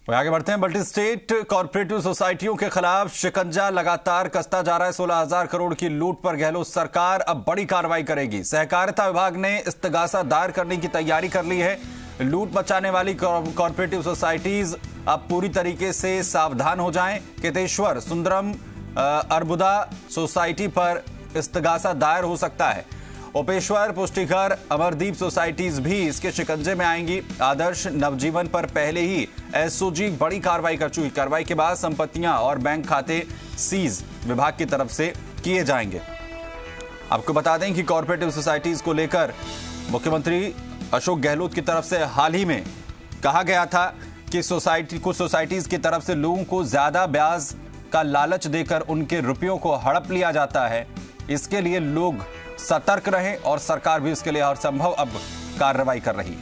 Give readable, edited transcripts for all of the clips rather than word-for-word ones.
आगे बढ़ते हैं। मल्टी स्टेट कॉर्पोरेटिव सोसाइटियों के खिलाफ शिकंजा लगातार कसता जा रहा है। 16,000 करोड़ की लूट पर गहलोत सरकार अब बड़ी कार्रवाई करेगी। सहकारिता विभाग ने इस्तगासा दायर करने की तैयारी कर ली है। लूट मचाने वाली कॉर्पोरेटिव सोसाइटीज अब पूरी तरीके से सावधान हो जाएं। केतेश्वर सुंदरम अर्बुदा सोसाइटी पर इस्तगासा दायर हो सकता है। ओपेश्वर, पुष्टिकर, अमरदीप सोसाइटीज भी इसके शिकंजे में आएंगी। आदर्श नवजीवन पर पहले ही एसओजी बड़ी कार्रवाई कर चुकी। कार्रवाई के बाद संपत्तियां और बैंक खाते सीज विभाग की तरफ से किए जाएंगे। आपको बता दें कि कॉर्पोरेटिव सोसाइटीज को लेकर मुख्यमंत्री अशोक गहलोत की तरफ से हाल ही में कहा गया था कि कुछ सोसाइटीज की तरफ से लोगों को ज्यादा ब्याज का लालच देकर उनके रुपयों को हड़प लिया जाता है। इसके लिए लोग सतर्क रहें और सरकार भी इसके लिए हर संभव अब कार्रवाई कर रही है।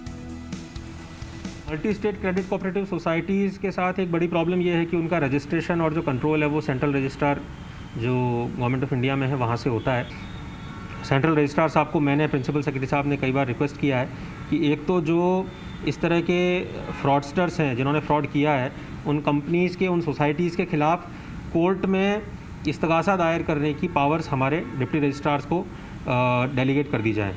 Multi state credit cooperative societies के साथ एक बड़ी प्रॉब्लम यह है कि उनका रजिस्ट्रेशन और जो कंट्रोल है वो सेंट्रल रजिस्ट्रार जो गवर्नमेंट ऑफ इंडिया में है वहाँ से होता है। सेंट्रल रजिस्ट्रार साहब को मैंने प्रिंसिपल सेक्रेटरी साहब ने कई बार रिक्वेस्ट किया है कि एक तो जो इस तरह के फ्रॉडस्टर्स हैं जिन्होंने फ्रॉड किया है उन कंपनीज़ के उन सोसाइटीज़ के खिलाफ कोर्ट में इस्तगासा दायर करने की पावर्स हमारे डिप्टी रजिस्ट्रार्स को डेलीगेट कर दी जाए।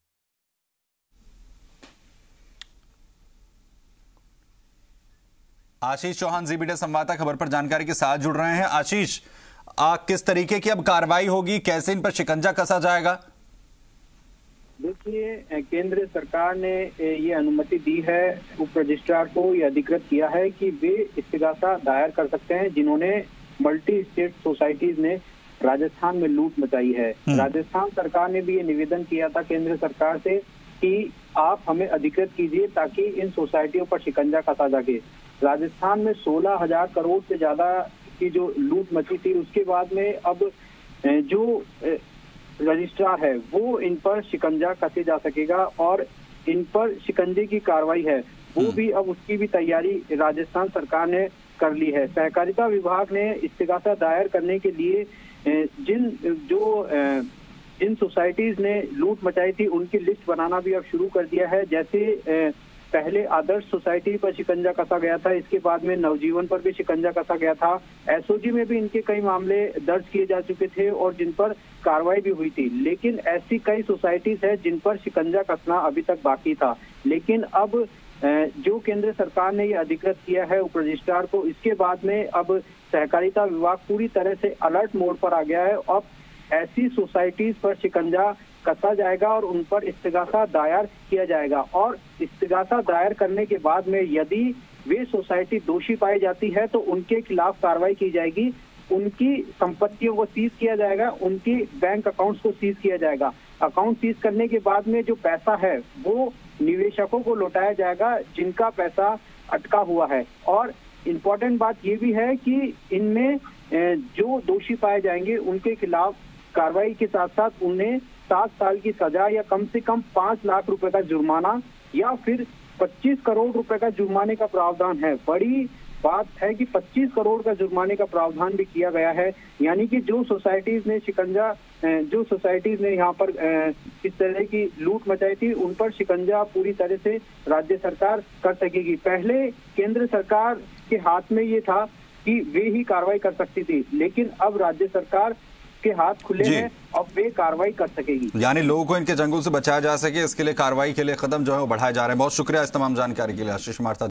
आशीष चौहान ज़ी-मीडिया संवाददाता खबर पर जानकारी के साथ जुड़ रहे हैं। आशीष, किस तरीके की अब कार्रवाई होगी, कैसे इन पर शिकंजा कसा जाएगा? देखिए, केंद्र सरकार ने ये अनुमति दी है, उप रजिस्ट्रार को ये अधिकृत किया है कि वे इस्तगासा दायर कर सकते हैं जिन्होंने मल्टी स्टेट सोसाइटीज ने राजस्थान में लूट मचाई है। राजस्थान सरकार ने भी ये निवेदन किया था केंद्र सरकार से कि आप हमें अधिकृत कीजिए ताकि इन सोसाइटियों पर शिकंजा कसा सके। राजस्थान में 16,000 करोड़ से ज्यादा की जो लूट मची थी, उसके बाद में अब जो रजिस्ट्रार है वो इन पर शिकंजा कसे जा सकेगा और इन पर शिकंजे की कार्रवाई है वो भी अब उसकी भी तैयारी राजस्थान सरकार ने कर ली है। सहकारिता विभाग ने इस्तगासा दायर करने के लिए जिन सोसाइटीज ने लूट मचाई थी उनकी लिस्ट बनाना भी अब शुरू कर दिया है। जैसे पहले आदर्श सोसाइटी पर शिकंजा कसा गया था, इसके बाद में नवजीवन पर भी शिकंजा कसा गया था। एसओजी में भी इनके कई मामले दर्ज किए जा चुके थे और जिन पर कार्रवाई भी हुई थी। लेकिन ऐसी कई सोसाइटीज है जिन पर शिकंजा कसना अभी तक बाकी था। लेकिन अब जो केंद्र सरकार ने ये अधिकृत किया है उप रजिस्ट्रार को, इसके बाद में अब सहकारिता विभाग पूरी तरह से अलर्ट मोड पर आ गया है। अब ऐसी सोसाइटीज पर शिकंजा कसा जाएगा और उन पर इस्तगासा दायर किया जाएगा और इस्तगासा दायर करने के बाद में यदि वे सोसाइटी दोषी पाई जाती है तो उनके खिलाफ कार्रवाई की जाएगी। उनकी संपत्तियों को सीज किया जाएगा, उनकी बैंक अकाउंट्स को सीज किया जाएगा। अकाउंट सीज करने के बाद में जो पैसा है वो निवेशकों को लौटाया जाएगा जिनका पैसा अटका हुआ है। और इम्पोर्टेंट बात ये भी है कि इनमें जो दोषी पाए जाएंगे उनके खिलाफ कार्रवाई के साथ साथ उन्हें 7 साल की सजा या कम से कम 5 लाख रुपए का जुर्माना या फिर 25 करोड़ रुपए का जुर्माने का प्रावधान है। बड़ी बात है कि 25 करोड़ का जुर्माने का प्रावधान भी किया गया है। यानी कि जो सोसाइटीज ने यहाँ पर इस तरह की लूट मचाई थी उन पर शिकंजा पूरी तरह से राज्य सरकार कर सकेगी। पहले केंद्र सरकार के हाथ में ये था कि वे ही कार्रवाई कर सकती थी, लेकिन अब राज्य सरकार के हाथ खुले हैं, अब वे कार्रवाई कर सकेगी। यानी लोगों को इनके जंगल से बचाया जा सके, इसके लिए कार्रवाई के लिए कदम जो है वो बढ़ाए जा रहे हैं। बहुत शुक्रिया इस तमाम जानकारी के लिए आशीष मार्था।